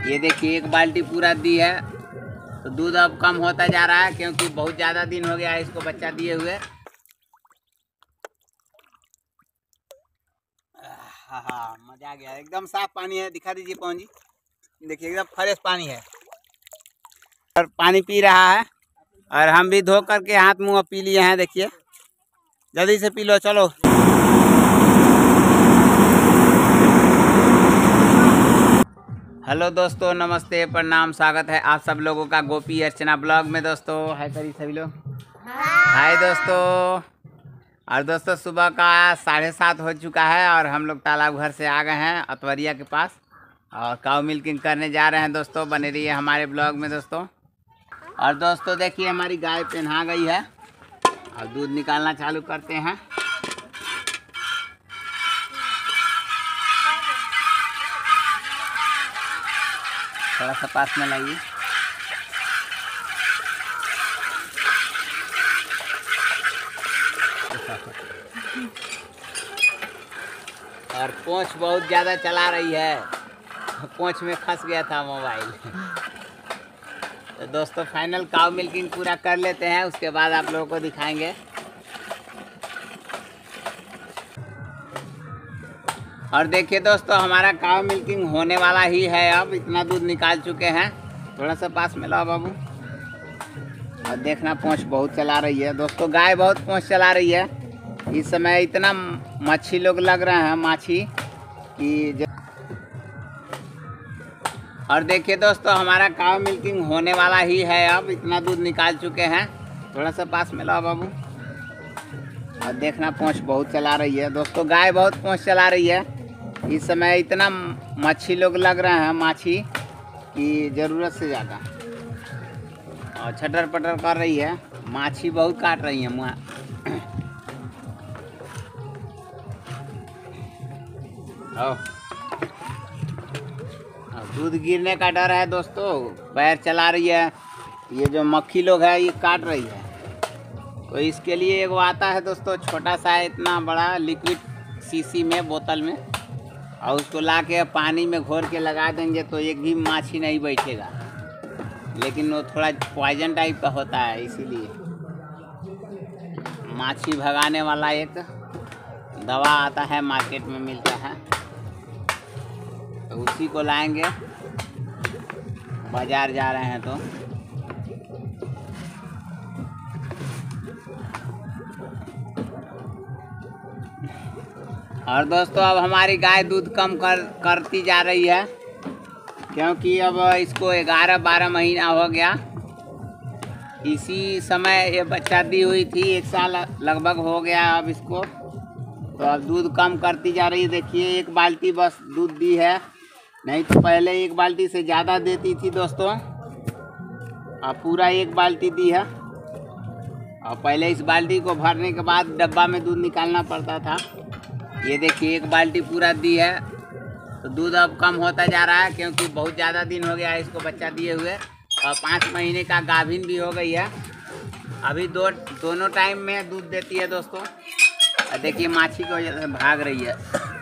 ये देखिए एक बाल्टी पूरा दी है। तो दूध अब कम होता जा रहा है क्योंकि बहुत ज़्यादा दिन हो गया है इसको बच्चा दिए हुए। हाँ मजा आ गया, एकदम साफ पानी है। दिखा दीजिए पवन जी, देखिए एकदम फ्रेश पानी है और पानी पी रहा है। और हम भी धो करके हाथ मुंह पी लिए हैं। देखिए जल्दी से पी लो, चलो। हेलो दोस्तों, नमस्ते, प्रणाम, स्वागत है आप सब लोगों का गोपी अर्चना ब्लॉग में। दोस्तों हाय करिए सभी लोग, हाय दोस्तों। और दोस्तों सुबह का 7:30 हो चुका है और हम लोग तालाब घर से आ गए हैं अतवरिया के पास और काऊ मिल्किंग करने जा रहे हैं। दोस्तों बने रहिए हमारे ब्लॉग में दोस्तों। और दोस्तों देखिए हमारी गाय पहना गई है और दूध निकालना चालू करते हैं। थोड़ा सा पास में लाइए। और पोंछ बहुत ज़्यादा चला रही है, पोंछ में फंस गया था मोबाइल। तो दोस्तों फाइनल काऊ मिल्किंग पूरा कर लेते हैं, उसके बाद आप लोगों को दिखाएंगे। और देखिए दोस्तों हमारा काऊ मिल्किंग होने वाला ही है। अब इतना दूध निकाल चुके हैं। थोड़ा सा पास में लाओ बाबू। और देखना पोंछ बहुत चला रही है दोस्तों, गाय बहुत पोंछ चला रही है इस समय। इतना मच्छी लोग लग रहे हैं, माछी की। और देखिए दोस्तों हमारा काऊ मिल्किंग होने वाला ही है। अब इतना दूध निकाल चुके हैं। थोड़ा सा पास में लाओ बाबू। और देखना पोंछ बहुत चला रही है दोस्तों, गाय बहुत पोंछ चला रही है इस समय। इतना मच्छी लोग लग रहे हैं, माछी की ज़रूरत से ज़्यादा। और छटर पटर कर रही है, माछी बहुत काट रही है मुँह। दूध गिरने का डर है दोस्तों, पैर चला रही है। ये जो मक्खी लोग है ये काट रही है। तो इसके लिए एक आता है दोस्तों, छोटा सा इतना बड़ा लिक्विड शीशी में, बोतल में, और उसको ला के पानी में घोर के लगा देंगे तो एक भी माछी नहीं बैठेगा। लेकिन वो थोड़ा पॉइजन टाइप का होता है, इसीलिए माछी भगाने वाला एक दवा आता है, मार्केट में मिलता है। तो उसी को लाएंगे, बाजार जा रहे हैं तो। और दोस्तों अब हमारी गाय दूध कम करती जा रही है क्योंकि अब इसको 11-12 महीना हो गया। इसी समय ये बच्चा दी हुई थी, 1 साल लगभग हो गया अब इसको। तो अब दूध कम करती जा रही है। देखिए 1 बाल्टी बस दूध दी है, नहीं तो पहले 1 बाल्टी से ज़्यादा देती थी दोस्तों। अब पूरा 1 बाल्टी दी है। और पहले इस बाल्टी को भरने के बाद डब्बा में दूध निकालना पड़ता था। ये देखिए 1 बाल्टी पूरा दी है। तो दूध अब कम होता जा रहा है क्योंकि बहुत ज़्यादा दिन हो गया है इसको बच्चा दिए हुए। और 5 महीने का गाभिन भी हो गई है। अभी दोनों टाइम में दूध देती है दोस्तों। और देखिए माछी की वजह से भाग रही है।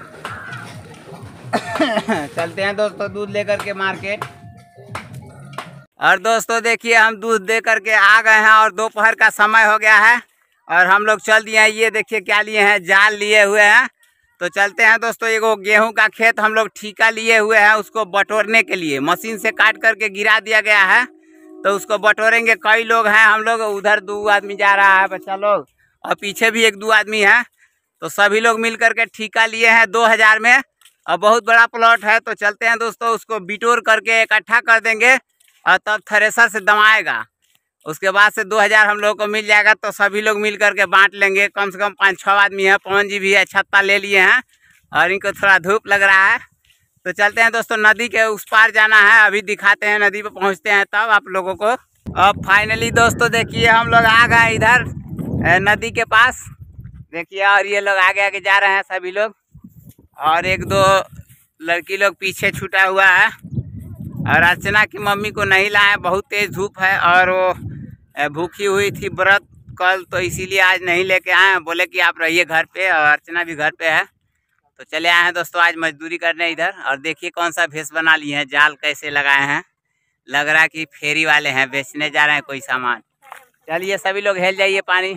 चलते हैं दोस्तों दूध लेकर के मार्केट। और दोस्तों देखिए हम दूध दे करके आ गए हैं और दोपहर का समय हो गया है और हम लोग चल दिए हैं। ये देखिए क्या लिए हैं, जाल लिए हुए हैं। तो चलते हैं दोस्तों। एगो गेहूं का खेत हम लोग ठीका लिए हुए हैं, उसको बटोरने के लिए मशीन से काट करके गिरा दिया गया है। तो उसको बटोरेंगे। कई लोग हैं, हम लोग उधर 2 आदमी जा रहा है, बच्चा लोग, और पीछे भी 1-2 आदमी है। तो सभी लोग मिल करके ठीका लिए हैं 2000 में। और बहुत बड़ा प्लॉट है। तो चलते हैं दोस्तों, उसको बिटोर करके इकट्ठा कर देंगे और तब थ्रेसर से दमाएगा। उसके बाद से 2000 हम लोग को मिल जाएगा। तो सभी लोग मिल करके बांट लेंगे। कम से कम 5-6 आदमी है। पवन जी भी है, छत्ता ले लिए हैं और इनको थोड़ा धूप लग रहा है। तो चलते हैं दोस्तों, नदी के उस पार जाना है। अभी दिखाते हैं, नदी पे पहुंचते हैं तब आप लोगों को। अब फाइनली दोस्तों देखिए हम लोग आ गए इधर नदी के पास। देखिए और ये लोग आगे आगे जा रहे हैं सभी लोग। और 1-2 लड़की लोग पीछे छूटा हुआ है। और अर्चना की मम्मी को नहीं लाए, बहुत तेज़ धूप है और वो भूखी हुई थी व्रत कल, तो इसीलिए आज नहीं लेके आए। बोले कि आप रहिए घर पे और अर्चना भी घर पे है। तो चले आए हैं दोस्तों आज मजदूरी करने इधर। और देखिए कौन सा भेष बना लिए हैं, जाल कैसे लगाए हैं। लग रहा है कि फेरी वाले हैं, बेचने जा रहे हैं कोई सामान। चलिए सभी लोग हेल जाइए पानी।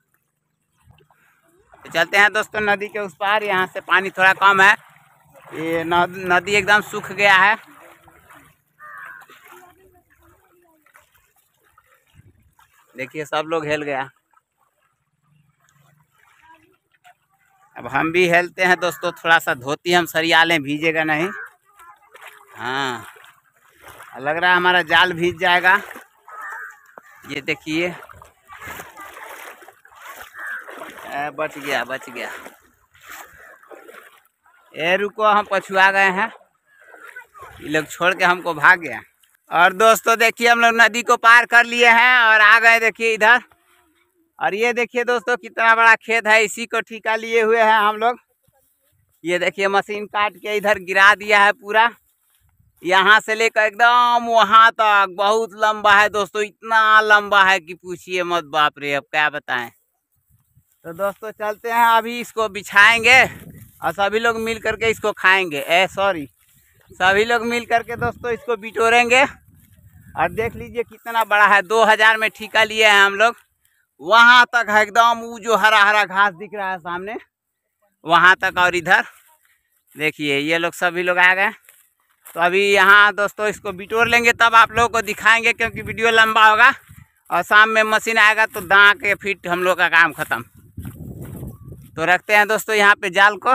तो चलते हैं दोस्तों नदी के उस पार। यहाँ से पानी थोड़ा कम है, ये नदी एकदम सूख गया है। देखिए सब लोग हेल गया। अब हम भी हेलते हैं दोस्तों, थोड़ा सा धोती हम सरिया लें, भीजेगा नहीं। हाँ लग रहा है हमारा जाल भीज जाएगा। ये देखिए बच गया बच गया। ये रुको, हम पछुआ गए हैं, ये लोग छोड़ के हमको भाग गया। और दोस्तों देखिए हम लोग नदी को पार कर लिए हैं और आ गए देखिए इधर। और ये देखिए दोस्तों कितना बड़ा खेत है, इसी को ठेका लिए हुए हैं हम लोग। ये देखिए मशीन काट के इधर गिरा दिया है पूरा, यहाँ से लेकर एकदम वहाँ तक बहुत लंबा है दोस्तों। इतना लंबा है कि पूछिए मत, बाप रे अब क्या बताएं। तो दोस्तों चलते हैं, अभी इसको बिछाएंगे और सभी लोग मिल करके इसको खाएंगे। सभी लोग मिल करके दोस्तों इसको बिटोरेंगे। और देख लीजिए कितना बड़ा है, 2000 में ठेका लिए हैं हम लोग। वहाँ तक है एकदम, वो जो हरा हरा घास दिख रहा है सामने, वहाँ तक। और इधर देखिए ये लोग सभी लोग आ गए। तो अभी यहाँ दोस्तों इसको बिटोर लेंगे, तब आप लोगों को दिखाएंगे, क्योंकि वीडियो लंबा होगा। और शाम में मशीन आएगा तो दाँ के फिट हम लोग का काम खत्म। तो रखते हैं दोस्तों यहाँ पे जाल को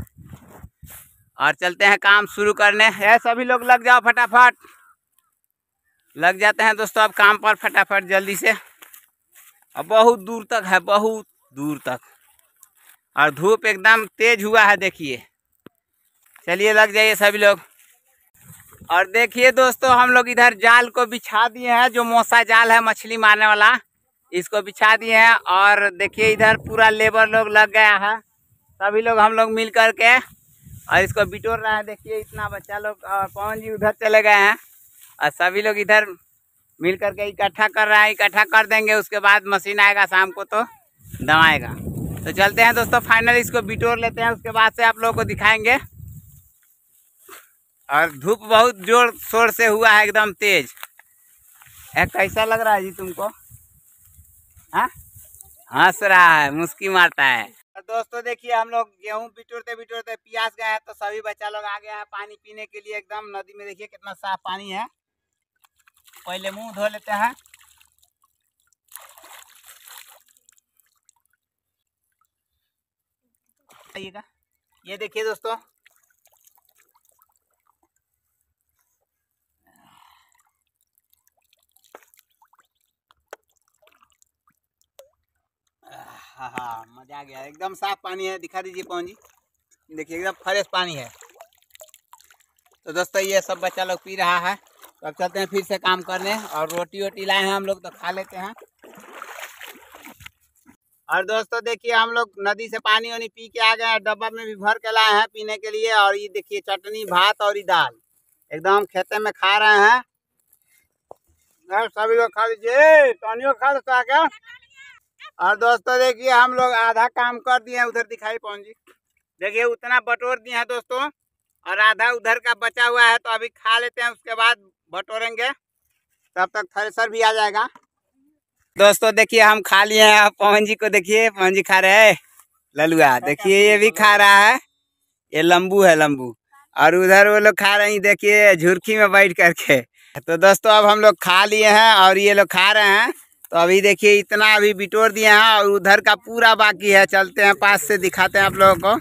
और चलते हैं काम शुरू करने। है सभी लोग लग जाओ, फटाफट लग जाते हैं दोस्तों अब काम पर फटाफट जल्दी से। अब बहुत दूर तक है, बहुत दूर तक, और धूप एकदम तेज हुआ है देखिए। चलिए लग जाइए सभी लोग। और देखिए दोस्तों हम लोग इधर जाल को बिछा दिए हैं, जो मोसा जाल है मछली मारने वाला, इसको बिछा दिए हैं। और देखिए इधर पूरा लेबर लोग लग गया है, सभी लोग हम लोग मिल कर के और इसको बिटोर रहे हैं। देखिए इतना बच्चा लोग, और पवन जी उधर चले गए हैं और सभी लोग इधर मिल करके इकट्ठा कर रहे हैं। इकट्ठा कर देंगे, उसके बाद मशीन आएगा शाम को तो दबाएगा। तो चलते हैं दोस्तों, फाइनली इसको बिटोर लेते हैं, उसके बाद से आप लोगों को दिखाएंगे। और धूप बहुत जोर शोर से हुआ है, एकदम तेज। कैसा लग रहा है जी तुमको? हाँ हंस रहा है, मुस्की मारता है। दोस्तों देखिए हम लोग गेहूं बिटोरते बिटोरते प्यास गए हैं, तो सभी बच्चा लोग आ गया है पानी पीने के लिए। एकदम नदी में देखिए कितना साफ पानी है। पहले मुंह धो लेते हैं। ये देखिए दोस्तों हाँ मजा आ गया, एकदम साफ पानी है। दिखा दीजिए पवन जी, देखिए एकदम फ्रेश पानी है। तो दोस्तों ये सब बच्चा लोग पी रहा है। तो अब चलते हैं फिर से काम करने, और रोटी वोटी लाए हैं हम लोग तो खा लेते हैं। और दोस्तों देखिए हम लोग नदी से पानी वानी पी के आ गए हैं, डब्बा में भी भर के लाए हैं पीने के लिए। और ये देखिए चटनी भात और ये दाल एकदम खेते में खा रहे हैं। सभी लोग खा लीजिए, पानियों खा लेता क्या। और दोस्तों देखिए हम लोग आधा काम कर दिए हैं, उधर दिखाई पवन जी, देखिए उतना बटोर दिए हैं दोस्तों, और आधा उधर का बचा हुआ है। तो अभी खा लेते हैं, उसके बाद बटोरेंगे, तब तक थ्रेसर भी आ जाएगा। दोस्तों देखिए हम खा लिए हैं। पवन जी को देखिए, पवन जी खा रहे हैं ललुआ, देखिए ये भी खा रहा है, ये लंबू है लंबू। और उधर वो लोग खा रहे हैं देखिए झुरखी में बैठ करके। तो दोस्तों अब हम लोग खा लिए हैं और ये लोग खा रहे हैं। तो अभी देखिए इतना अभी बिटोर दिए हैं, और उधर का पूरा बाकी है। चलते हैं पास से दिखाते हैं आप लोगों को।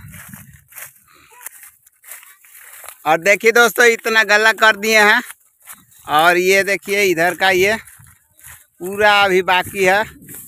और देखिए दोस्तों इतना गला कर दिए हैं, और ये देखिए इधर का ये पूरा अभी बाकी है।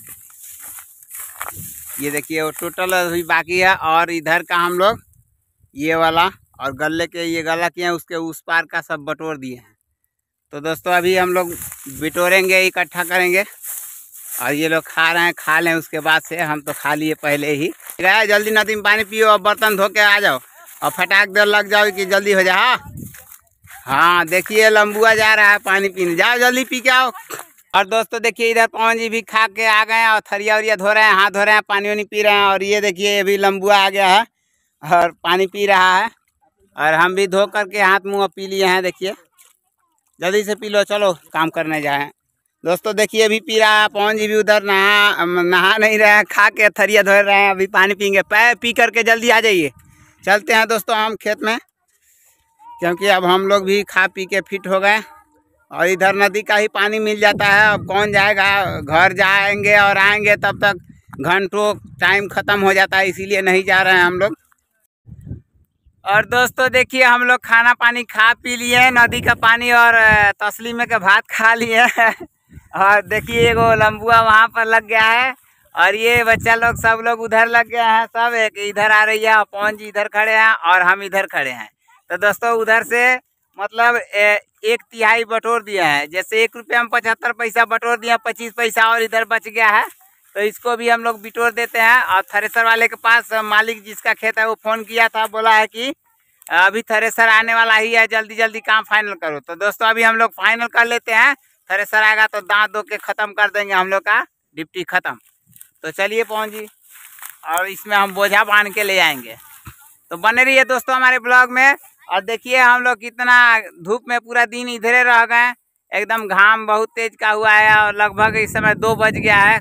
ये देखिए वो टोटल अभी बाकी है। और इधर का हम लोग ये वाला और गले के ये गला किए हैं, उसके उस पार का सब बटोर दिए हैं। तो दोस्तों अभी हम लोग बिटोरेंगे, इकट्ठा करेंगे। और ये लोग खा रहे हैं, खा लें उसके बाद से। हम तो खा लिए पहले ही। गया जल्दी नदी में पानी पियो और बर्तन धो के आ जाओ, और फटाक दर लग जाओ कि जल्दी हो जाए। हाँ देखिए लंबुआ जा रहा है पानी पीने, जाओ जल्दी पी के आओ। और दोस्तों देखिए इधर पवन जी भी खा के आ गए हैं, और थरिया उरिया धो रहे हैं, हाथ धो रहे हैं, पानी वानी पी रहे हैं। और ये देखिए अभी लंबुआ आ गया है, और पानी पी रहा है। और हम भी धो करके हाथ मुंह पी लिए हैं। देखिए जल्दी से पी लो, चलो काम करने जाए। दोस्तों देखिए अभी पी रहा है। पवन जी भी उधर नहा नहीं रहे हैं, खा के थरिया धो रहे हैं। अभी पानी पीएंगे, पी करके जल्दी आ जाइए। चलते हैं दोस्तों हम खेत में, क्योंकि अब हम लोग भी खा पी के फिट हो गए। और इधर नदी का ही पानी मिल जाता है। अब कौन जाएगा, घर जाएंगे और आएंगे तब तक घंटों टाइम ख़त्म हो जाता है, इसीलिए नहीं जा रहे हैं हम लोग। और दोस्तों देखिए हम लोग खाना पानी खा पी लिए, नदी का पानी और तसली में के भात खा लिए। और देखिए एगो लंबुआ वहाँ पर लग गया है और ये बच्चा लोग सब लोग उधर लग गया है। सब एक इधर आ रही है, पवन जी इधर खड़े हैं और हम इधर खड़े हैं। तो दोस्तों उधर से मतलब 1/3 बटोर दिया है। जैसे 1 रुपया में 75 पैसा बटोर दिया, 25 पैसा और इधर बच गया है। तो इसको भी हम लोग बिटोर देते हैं। और थ्रेसर वाले के पास मालिक जिसका खेत है वो फ़ोन किया था, बोला है कि अभी थ्रेसर आने वाला ही है, जल्दी जल्दी काम फाइनल करो। तो दोस्तों अभी हम लोग फाइनल कर लेते हैं। थ्रेसर आएगा तो दांत दो के ख़त्म कर देंगे हम लोग का डिप्टी ख़त्म। तो चलिए पवन जी, और इसमें हम बोझा बांध के ले आएंगे। तो बने रहिए दोस्तों हमारे ब्लॉग में। और देखिए हम लोग कितना धूप में पूरा दिन इधरे रह गए, एकदम घाम बहुत तेज का हुआ है और लगभग इस समय 2 बज गया है।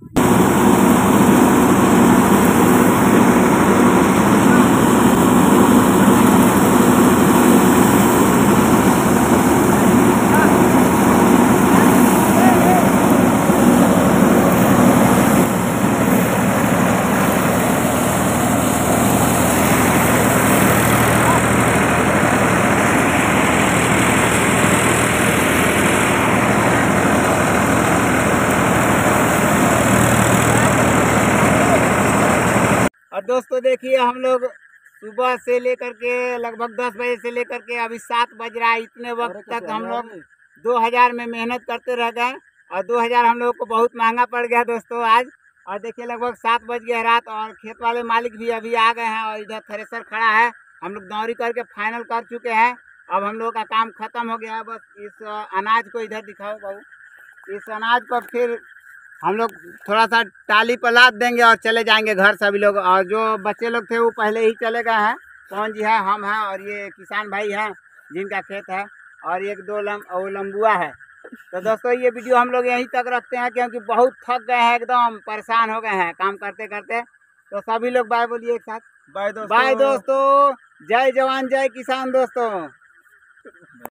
और दोस्तों देखिए हम लोग सुबह से लेकर के लगभग 10 बजे से लेकर के अभी 7 बज रहा है, इतने वक्त तक हम लोग 2000 में मेहनत करते रह गए। और 2000 हम लोग को बहुत महंगा पड़ गया दोस्तों आज। और देखिए लगभग 7 बज गया रात और खेत वाले मालिक भी अभी आ गए हैं और इधर थ्रेसर खड़ा है। हम लोग दौरी करके फाइनल कर चुके हैं। अब हम लोग का काम खत्म हो गया। बस इस अनाज को इधर दिखाओ बाबू। इस अनाज को फिर हम लोग थोड़ा सा टाली पर लाद देंगे और चले जाएंगे घर सभी लोग। और जो बच्चे लोग थे वो पहले ही चले गए हैं। पवन जी है, हम हैं और ये किसान भाई हैं जिनका खेत है, और एक दो लंबुआ है। तो दोस्तों ये वीडियो हम लोग यहीं तक रखते हैं, क्योंकि बहुत थक गए हैं, एकदम परेशान हो गए हैं काम करते करते। तो सभी लोग बाय बोलिए एक साथ। बाय दोस्तों, जय जवान जय किसान दोस्तों।